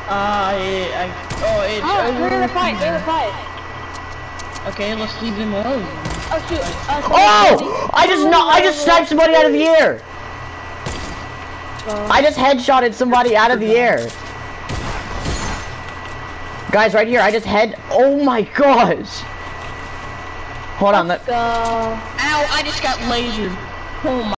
We're in a fight. Okay, let's leave them alone. Oh shoot! Oh! I just sniped somebody out of the air. I just headshotted somebody out of the air. Guys, right here, oh my gosh! Hold on, Let's go. Ow, I just got lasered. Oh my.